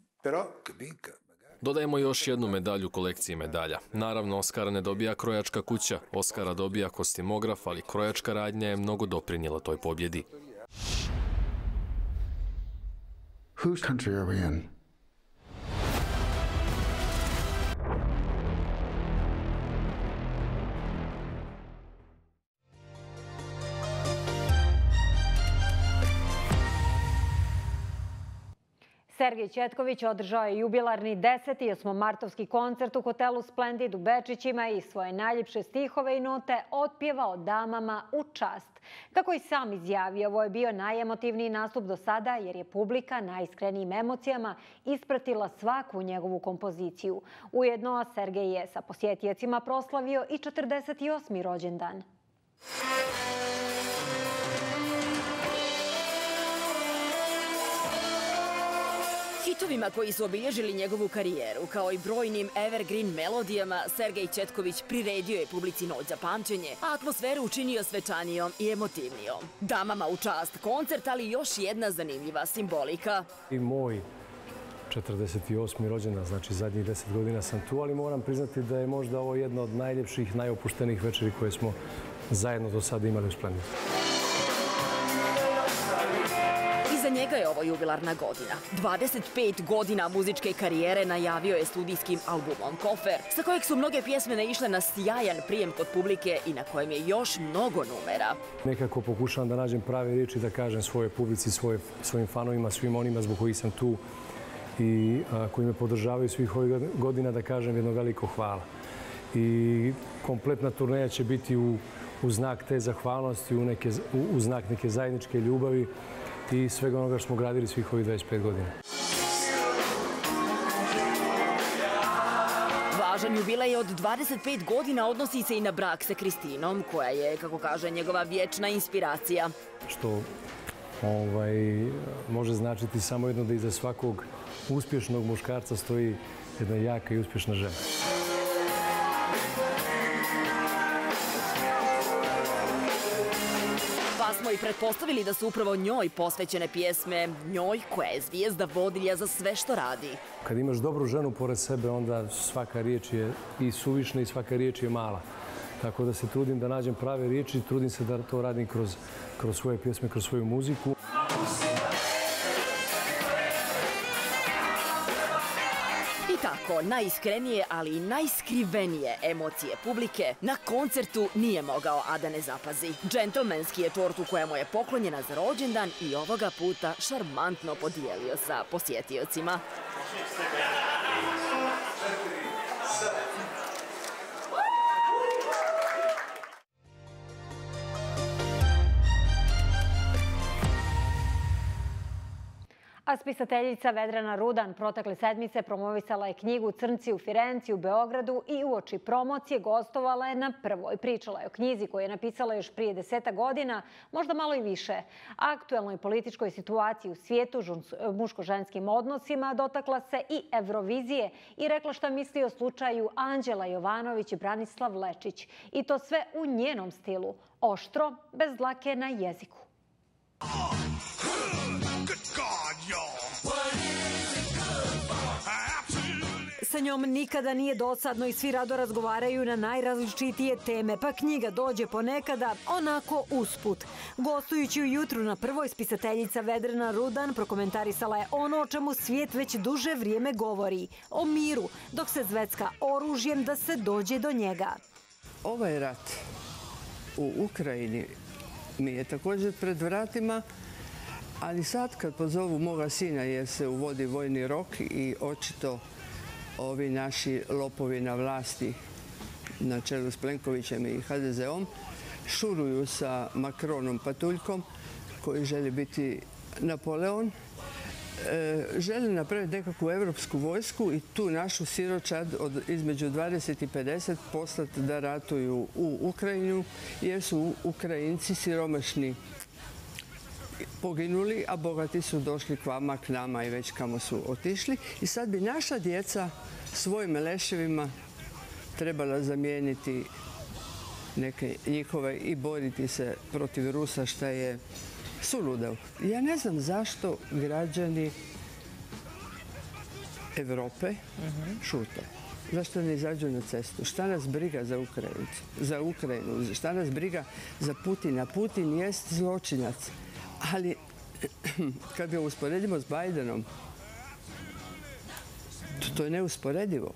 Dodajemo još jednu medalju kolekciji medalja. Naravno, Oskara ne dobija krojačka kuća, Oskara dobija kostimograf, ali krojačka radnja je mnogo doprinijela toj pobjedi. Whose country are we in? Sergej Ćetković održao je jubilarni deseti osmomartovski koncert u hotelu Splendid u Bečićima i svoje najljepše stihove i note otpjevao damama u čast. Kako i sam izjavio, ovo je bio najemotivniji nastup do sada jer je publika najiskrenijim emocijama ispratila svaku njegovu kompoziciju. Ujedno, Sergej je sa posjetijecima proslavio i četrdeset osmi rođendan. Hitovima koji su obilježili njegovu karijeru, kao i brojnim evergreen melodijama, Sergej Ćetković priredio je publici noć za pamćenje, a atmosferu učinio svečanijom i emotivnijom. Damama u čast koncert, ali još jedna zanimljiva simbolika. I moj četrdeset osmi rođendan, znači zadnjih deset godina sam tu, ali moram priznati da je možda ovo jedna od najljepših, najopuštenijih večeri koje smo zajedno do sada imali u Splendidu. Za njega je ovo jubilarna godina. dvadeset pet godina muzičke karijere najavio je studijskim albumom Kofer, sa kojeg su mnoge pjesme naišle na sjajan prijem kod publike i na kojem je još mnogo numera. Nekako pokušavam da nađem prave riječi da kažem svojoj publici, svojim fanovima, svim onima zbog kojih sam tu i koji me podržavaju svih ovih godina, da kažem jedno veliko hvala. I kompletna turneja će biti u znak te zahvalnosti, u znak neke zajedničke ljubavi i svega onoga što smo gradili svih ovih dvadeset pet godina. Važan jubilej od dvadeset pet godina odnosi se i na brak sa Kristinom, koja je, kako kaže, njegova vječna inspiracija. Što može značiti samo jedno da iza svakog uspješnog muškarca stoji jedna jaka i uspješna žena. Pa smo i pretpostavili da su upravo njoj posvećene pjesme, njoj koja je zvijezda vodilja za sve što radi. Kad imaš dobru ženu pored sebe, onda svaka riječ je i suvišna i svaka riječ je mala. Tako da se trudim da nađem prave riječi, trudim se da to radim kroz svoje pjesme, kroz svoju muziku. I tako, najiskrenije, ali i najskrivenije emocije publike na koncertu nije mogao a da ne zapazi. Džentlmenski je tortu koja mu je poklonjena za rođendan i ovoga puta šarmantno podijelio sa posjetiocima. A spisateljica Vedrana Rudan protekle sedmice promovisala je knjigu Crnci u Firenci u Beogradu i uoči promocije gostovala je na prvoj. Pričala je o knjizi koju je napisala još prije deseta godina, možda malo i više. Aktuelnoj političkoj situaciji u svijetu, muško-ženskim odnosima, dotakla se i Evrovizije i rekla šta misli o slučaju Anđela Jovanović i Branislav Lečić. I to sve u njenom stilu, oštro, bez dlake na jeziku. Sa njom nikada nije dosadno i svi rado razgovaraju na najrazličitije teme, pa knjiga dođe ponekada onako usput. Gostujući ujutru na prvoj, spisateljica Vedrana Rudan prokomentarisala je ono o čemu svijet već duže vrijeme govori, o miru, dok se zvecka oružjem da se dođe do njega. Ovaj rat u Ukrajini mi je također pred vratima, ali sad kad pozovu moga sina jer se uvodi vojni rok i očito ovi naši lopovi na vlasti na čelu s Plenkovićem i ha de zeom šuruju sa Makronom Patuljkom koji želi biti Napoleon. Žele napraviti nekakvu evropsku vojsku i tu našu siročad od između dvadeset i pedeset poslati da ratuju u Ukrajinu jer su Ukrajinci siromašni poginuli, a bogati su došli k vama, k nama i već kamo su otišli. I sad bi naša djeca svojim leševima trebala zamijeniti neke njihove i boriti se protiv Rusa, šta je suludo. Ja ne znam zašto građani Evrope šute. Zašto ne izađu na cestu? Šta nas briga za za Ukrajinu? Šta nas briga za Putina? Putin jest zločinac. Ali kad ga usporedimo s Bajdenom, to je neusporedivo.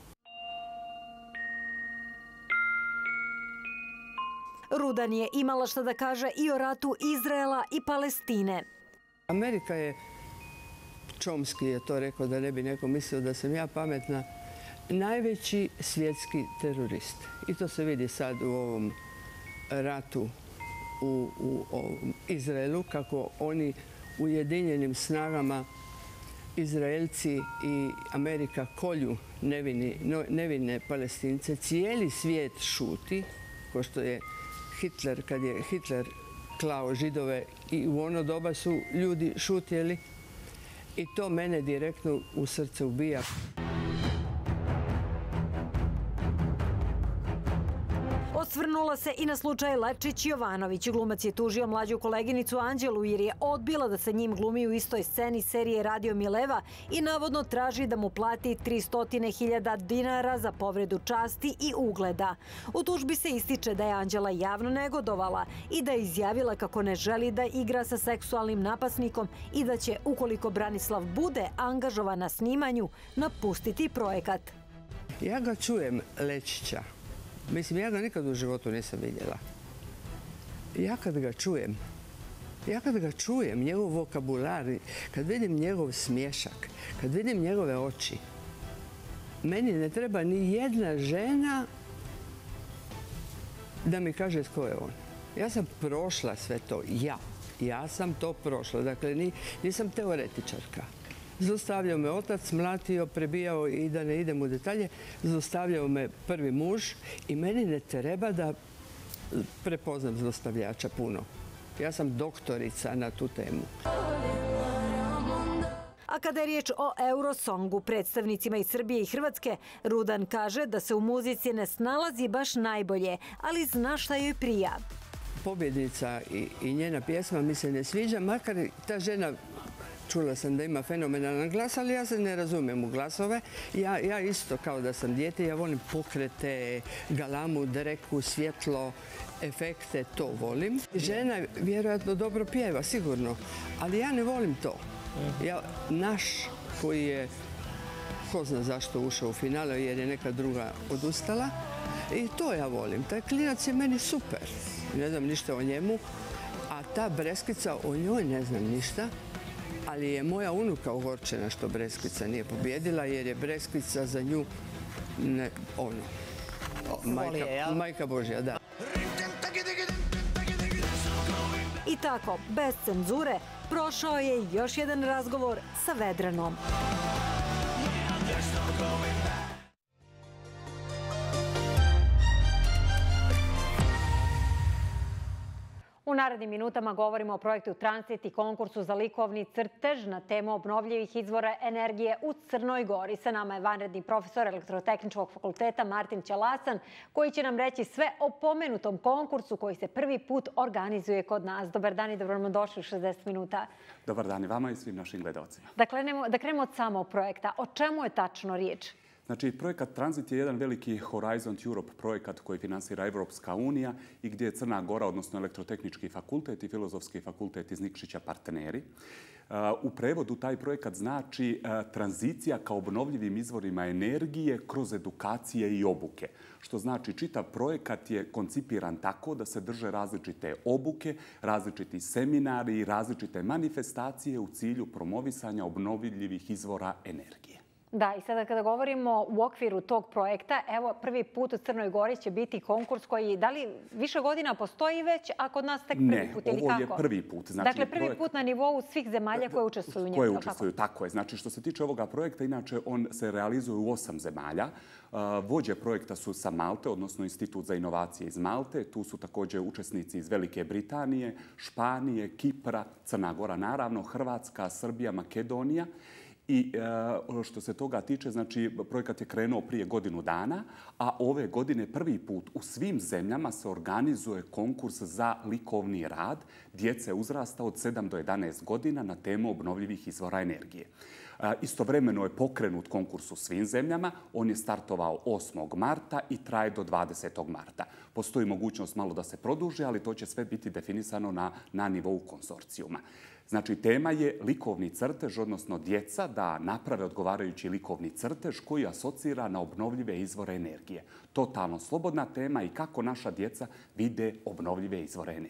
Rudan je imala šta da kaže i o ratu Izraela i Palestine. Amerika je Chomsky je to rekao, da ne bi neko mislio da sam ja pametna, najveći svjetski terorist. I to se vidi sad u ovom ratu u, u, u Izraelu, kako oni ujedinjenim snagama Izraelci i Amerika kolju nevini, no, nevine Palestince. Cijeli svijet šuti, ko što je Hitler, kad je Hitler klao Židove i u ono doba su ljudi šutjeli. I to mene direktno u srce ubija. Osvrnula se i na slučaj Lepčić-Jovanović. Glumac je tužio mlađu koleginicu Anđelu jer je odbila da sa njim glumi u istoj sceni serije Radio Mileva i navodno traži da mu plati tristo hiljada dinara za povredu časti i ugleda. U tužbi se ističe da je Anđela javno negodovala i da je izjavila kako ne želi da igra sa seksualnim napasnikom i da će, ukoliko Branislav bude angažovan na snimanju, napustiti projekat. Ja ga čujem, Lečića. Mislim, ja ga nikad u životu nisam vidjela. Ja kad ga čujem, ja kad ga čujem, njegov vokabular, kad vidim njegov smješak, kad vidim njegove oči, meni ne treba ni jedna žena da mi kaže tko je on. Ja sam prošla sve to, ja. Ja sam to prošla, dakle nisam teoretičarka. Zlostavljao me otac, mlatio, prebijao i da ne idem u detalje. Zlostavljao me prvi muž i meni ne treba da prepoznam zlostavljača puno. Ja sam doktorica na tu temu. A kada je riječ o Eurosongu, predstavnicima iz Srbije i Hrvatske, Rudan kaže da se u muzici ne snalazi baš najbolje, ali zna šta joj prija. Pobjednica i, i njena pjesma mi se ne sviđa, makar ta žena, čula sam da ima fenomenalan glas, ali ja se ne razumijem u glasove. Ja, ja isto kao da sam dijete, ja volim pokrete, galamu, dreku, svjetlo, efekte, to volim. Žena vjerojatno dobro pjeva, sigurno, ali ja ne volim to. Ja, naš koji je, ko zna zašto ušao u finale, jer je neka druga odustala, i to ja volim. Taj klinac je meni super. Ne znam ništa o njemu, a ta Breskica, o njoj ne znam ništa. Ali je moja unuka ogorčena što Breskica nije pobjedila, jer je Breskica za nju ne, ono, majka, majka Božja, da. I tako, bez cenzure, prošao je još jedan razgovor sa Vedranom. U narednim minutama govorimo o projektu Transit i konkursu za likovni crtež na temu obnovljivih izvora energije u Crnoj Gori. Sa nama je vanredni profesor Elektrotehničkog fakulteta Martin Ćelasan, koji će nam reći sve o pomenutom konkursu koji se prvi put organizuje kod nas. Dobar dan i dobro nam došli u šezdeset minuta. Dobar dan i vama i svim našim gledalcima. Da krenemo, da krenemo od samog projekta. O čemu je tačno riječ? Znači, projekat Transit je jedan veliki Horizon Europe projekat koji finansira Evropska unija i gdje je Crna Gora, odnosno Elektrotehnički fakultet i Filozofski fakultet iz Nikšića partneri. U prevodu taj projekat znači tranzicija ka obnovljivim izvorima energije kroz edukacije i obuke. Što znači čitav projekat je koncipiran tako da se drže različite obuke, različiti seminari i različite manifestacije u cilju promovisanja obnovljivih izvora energije. Da, i sada kada govorimo u okviru tog projekta, evo prvi put u Crnoj Gori će biti konkurs koji, da li više godina postoji već, a kod nas tek prvi put ili kako? Ne, ovo je prvi put. Znači, dakle, prvi projekt... put na nivou svih zemalja koje učestvuju u njemu. Koje učestvuju, tako je. Znači, što se tiče ovoga projekta, inače on se realizuje u osam zemalja. Vođe projekta su sa Malte, odnosno Institut za inovacije iz Malte. Tu su također učesnici iz Velike Britanije, Španije, Kipra, Crna Gora, naravno, Hrvatska, Srbija, Makedonija. I što se toga tiče, znači, projekat je krenuo prije godinu dana, a ove godine prvi put u svim zemljama se organizuje konkurs za likovni rad djece uzrasta od sedam do jedanaest godina na temu obnovljivih izvora energije. Istovremeno je pokrenut konkurs u svim zemljama. On je startovao osmog marta i traje do dvadesetog marta. Postoji mogućnost malo da se produži, ali to će sve biti definisano na, na nivou konzorcijuma. Znači, tema je likovni crtež, odnosno djeca da naprave odgovarajući likovni crtež koji asocira na obnovljive izvore energije. Totalno slobodna tema i kako naša djeca vide obnovljive izvore energije.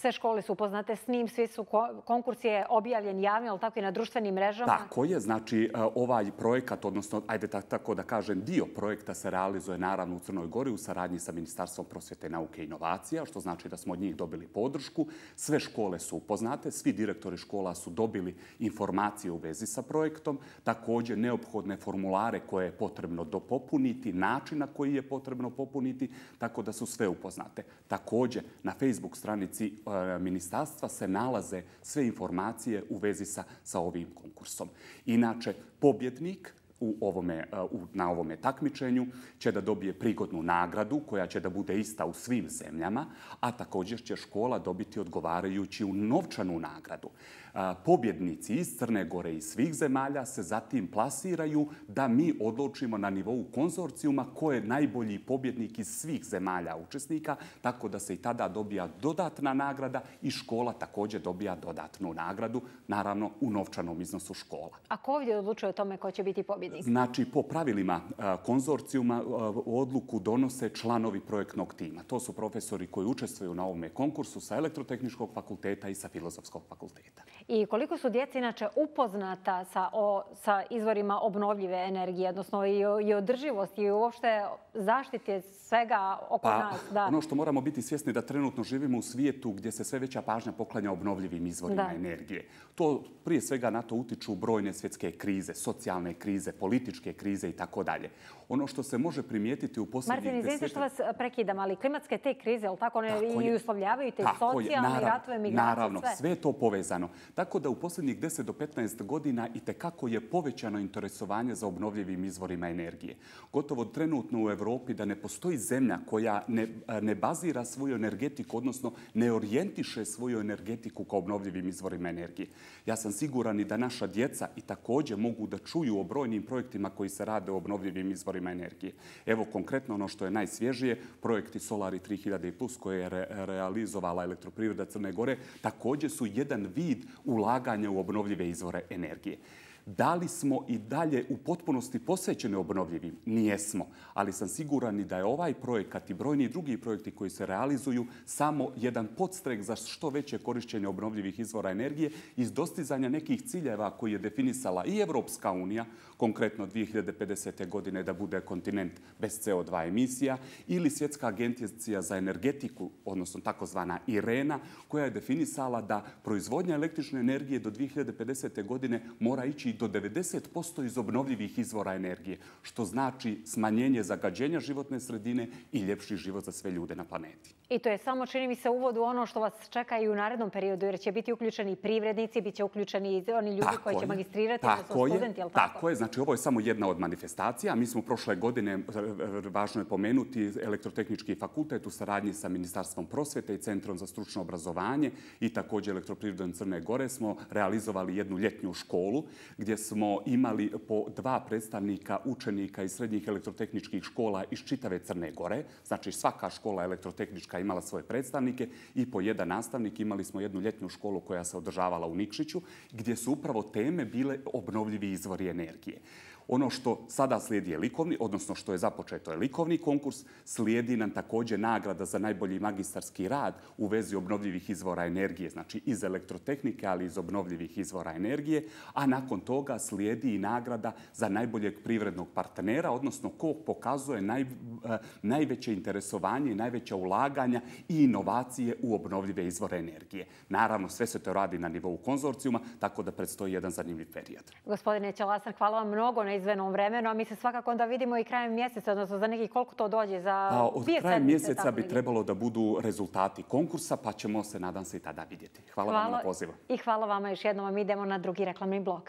Sve škole su upoznate s njim, svi su, konkurs je objavljen javno, ali tako i na društvenim mrežama. Tako je, znači ovaj projekat, odnosno, ajde tako da kažem, dio projekta se realizuje naravno u Crnoj Gori u saradnji sa Ministarstvom prosvjete, nauke i inovacija, što znači da smo od njih dobili podršku. Sve škole su upoznate, svi direktori škola su dobili informacije u vezi sa projektom, također neophodne formulare koje je potrebno dopopuniti, način na koji je potrebno popuniti, tako da su sve upoznate. Također, na Facebook stranici e, ministarstva se nalaze sve informacije u vezi sa, sa ovim konkursom. Inače, pobjednik u ovome, u, na ovome takmičenju će da dobije prigodnu nagradu koja će da bude ista u svim zemljama, a također će škola dobiti odgovarajući u novčanu nagradu. Pobjednici iz Crne Gore i svih zemalja se zatim plasiraju da mi odlučimo na nivou konzorcijuma ko je najbolji pobjednik iz svih zemalja učesnika, tako da se i tada dobija dodatna nagrada i škola također dobija dodatnu nagradu, naravno u novčanom iznosu škola. A ko ovdje odlučuje o tome ko će biti pobjednik? Znači, po pravilima konzorcijuma odluku donose članovi projektnog tima. To su profesori koji učestvuju na ovome konkursu sa Elektrotehničkog fakulteta i sa Filozofskog fakulteta. I koliko su djeca inače upoznata sa, o, sa izvorima obnovljive energije, odnosno i, i održivosti i uopšte zaštite svega oko pa, nas? Da. Ono što moramo biti svjesni da trenutno živimo u svijetu gdje se sve veća pažnja poklanja obnovljivim izvorima da. energije. To prije svega na to utiču brojne svjetske krize, socijalne krize, političke krize i tako dalje. Ono što se može primijetiti u posljednjih Martin, izvinite što vas prekidam, ali klimatske te krize, ali tako, one i uslovljavaju te socijalne i ratove, migracije, naravno, sve. sve je to povezano. Tako da u posljednjih deset do petnaest godina i tekako je povećano interesovanje za obnovljivim izvorima energije. Gotovo trenutno u Evropi da ne postoji zemlja koja ne, ne bazira svoju energetiku, odnosno ne orijentiše svoju energetiku kao obnovljivim izvorima energije. Ja sam siguran i da naša djeca i također mogu da čuju o brojnim projektima koji se rade o obnovljivim izvorima energije. Evo konkretno ono što je najsvježije, projekti Solari tri hiljade plus koje je re, realizovala Elektroprivreda Crne Gore, također su jedan vid ulaganja u obnovljive izvore energije. Da li smo i dalje u potpunosti posvećeni obnovljivim? Nijesmo. Ali sam siguran i da je ovaj projekat i brojni drugi projekti koji se realizuju samo jedan podstrek za što veće korišćenje obnovljivih izvora energije iz dostizanja nekih ciljeva koji je definisala i Evropska unija, konkretno dvije hiljade pedesete. godine da bude kontinent bez C O dva emisija, ili Svjetska agencija za energetiku, odnosno takozvana IRENA, koja je definisala da proizvodnja električne energije do dvije hiljade pedesete. godine mora ići do devedeset posto iz obnovljivih izvora energije, što znači smanjenje zagađenja životne sredine i ljepši život za sve ljude na planeti. I to je samo, čini mi se, uvod u ono što vas čeka i u narednom periodu, jer će biti uključeni privrednici, bit će uključeni oni ljudi tako koji će magistrirati, tako su studenti, je li tako? Tako je, znači ovo je samo jedna od manifestacija. Mi smo prošle godine, važno je pomenuti, Elektrotehnički fakultet u saradnji sa Ministarstvom prosvjete i Centrom za stručno obrazovanje i također Elektroprivredom Crne Gore smo realizovali jednu ljetnju školu gdje smo imali po dva predstavnika učenika iz srednjih elektrotehničkih škola iz čitave Crne Gore. Znači svaka škola elektrotehnička imala svoje predstavnike i po jedan nastavnik. Imali smo jednu ljetnu školu koja se održavala u Nikšiću gdje su upravo teme bile obnovljivi izvori energije. Ono što sada slijedi je likovni, odnosno što je započeto je likovni konkurs, slijedi nam također nagrada za najbolji magistarski rad u vezi obnovljivih izvora energije, znači iz elektrotehnike, ali iz obnovljivih izvora energije, a nakon toga slijedi i nagrada za najboljeg privrednog partnera, odnosno ko pokazuje naj, najveće interesovanje i najveća ulaganja i inovacije u obnovljive izvore energije. Naravno, sve se to radi na nivou konzorcijuma, tako da predstoji jedan zanimljiv period. Gospodine Ćelasar, hvala vam mnogo na izvenom vremenu, a mi se svakako onda vidimo i krajem mjeseca, odnosno za nekih koliko to dođe za pa, od dvije krajem sedmice. Mjeseca bi trebalo da budu rezultati konkursa, pa ćemo se, nadam se, i tada vidjeti. Hvala, hvala vam na pozivu. I hvala vama još jednom, a mi idemo na drugi reklamni blok.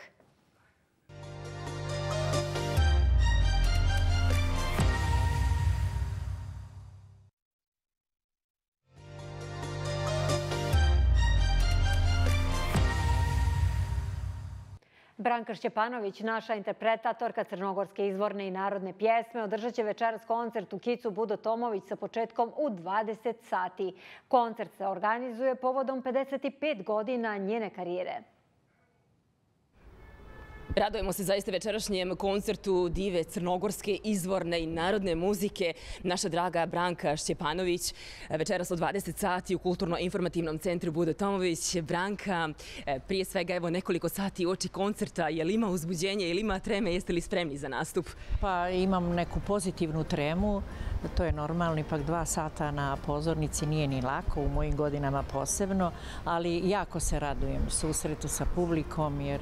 Branka Šćepanović, naša interpretatorka crnogorske izvorne i narodne pjesme, održat će večeras koncert u Kicu Budo Tomović sa početkom u dvadeset sati. Koncert se organizuje povodom pedeset pet godina njene karijere. Radujemo se zaista večerašnjem koncertu dive crnogorske izvorne i narodne muzike. Naša draga Branka Šćepanović večeras od dvadeset sati u Kulturno-informativnom centru Budo Tomović. Branka, prije svega evo nekoliko sati uoči koncerta. Je li ima uzbuđenje ili ima treme? Jeste li spremni za nastup? Pa imam neku pozitivnu tremu. To je normalno, ipak dva sata na pozornici nije ni lako, u mojim godinama posebno, ali jako se radujem susretu sa publikom jer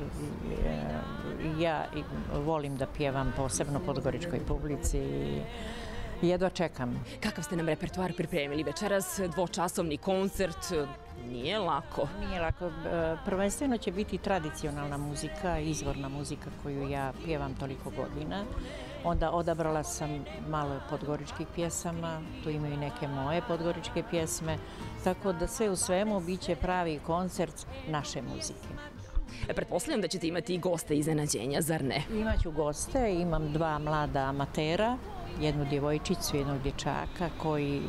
ja volim da pjevam posebno podgoričkoj publici i jedva čekam. Kakav ste nam repertoar pripremili večeras? Dvočasovni koncert, nije lako. Nije lako. Prvenstveno će biti tradicionalna muzika, izvorna muzika koju ja pjevam toliko godina. Onda odabrala sam malo podgoričkih pjesama, tu imaju i neke moje podgoričke pjesme, tako da sve u svemu bit će pravi koncert naše muzike. Pretpostavljam da ćete imati i goste iznenađenja, zar ne? Imaću goste, imam dva mlada amatera, jednu djevojčicu i jednog dječaka koji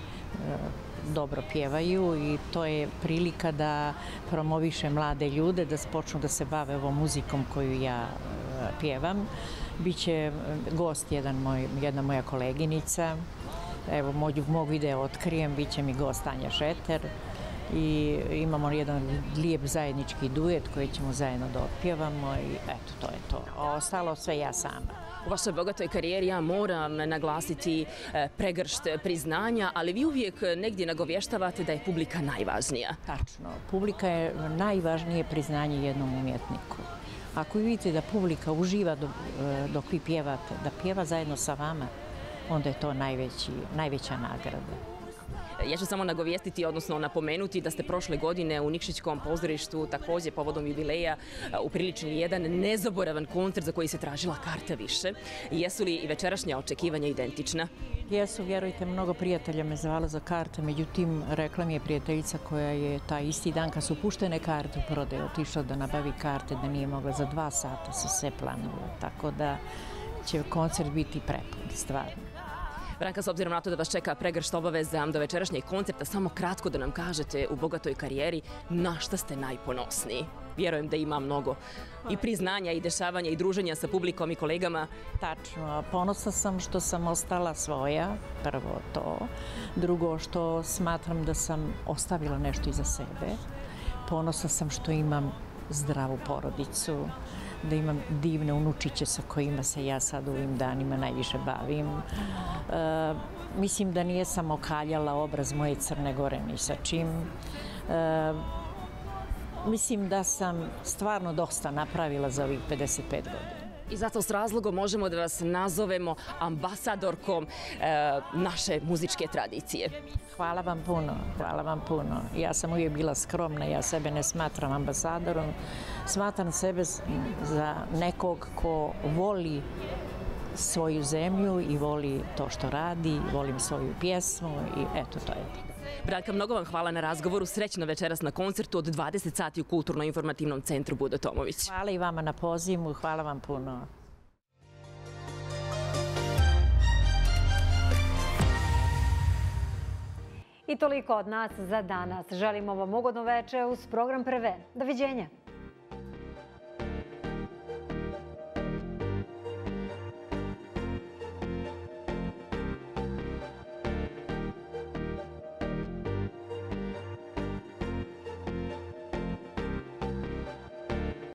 dobro pjevaju i to je prilika da promoviše mlade ljude, da počnu da se bave ovom muzikom koju ja pjevam. Biće gost jedan moj, jedna moja koleginica, evo mogu i da je otkrijem, bit će mi gost Anja Šeter i imamo jedan lijep zajednički duet koji ćemo zajedno da otpjevamo i eto, to je to. Ostalo sve ja sama. U vašoj bogatoj karijeri ja moram naglasiti pregršt priznanja, ali vi uvijek negdje nagovještavate da je publika najvažnija. Tačno. Publika je najvažnije priznanje jednom umjetniku. Ako vidite da publika uživa dok vi pjevate, da pjeva zajedno sa vama, onda je to najveća nagrada. Ja ću samo nagovijestiti, odnosno napomenuti da ste prošle godine u Nikšićkom pozorištu također povodom jubileja upriličili jedan nezaboravan koncert za koji se tražila karta više. Jesu li i večerašnja očekivanja identična? Jesu, vjerujte, mnogo prijatelja me zvala za karte, međutim rekla mi je prijateljica koja je taj isti dan kad su puštene karte u prodaju otišla da nabavi karte, da nije mogla za dva sata su sve planule, tako da će koncert biti prepun, stvarno. Branka, s obzirom na to da vas čeka pregršt obaveza do večerašnjeg koncerta, samo kratko da nam kažete u bogatoj karijeri na šta ste najponosniji. Vjerujem da ima mnogo i priznanja i dešavanja i druženja sa publikom i kolegama. Tačno. Ponosna sam što sam ostala svoja, prvo to. Drugo, što smatram da sam ostavila nešto iza sebe. Ponosna sam što imam zdravu porodicu, da imam divne unučiće sa kojima se ja sad u ovim danima najviše bavim. E, mislim da nije samo okaljala obraz moje Crne Gore ni sa čim. E, mislim da sam stvarno dosta napravila za ovih pedeset pet godina. I zato s razlogom možemo da vas nazovemo ambasadorkom e, naše muzičke tradicije. Hvala vam puno, hvala vam puno. Ja sam uvijek bila skromna, ja sebe ne smatram ambasadorom. Smatram sebe za nekog ko voli svoju zemlju i voli to što radi, volim svoju pjesmu i eto, to je to. Branka, mnogo vam hvala na razgovoru. Srećno večeras na koncertu od dvadeset sati u Kulturno-informativnom centru Budo Tomović. Hvala i vama na pozivu, hvala vam puno. I toliko od nas za danas. Želimo vam ugodno veče uz program Prve. Doviđenja.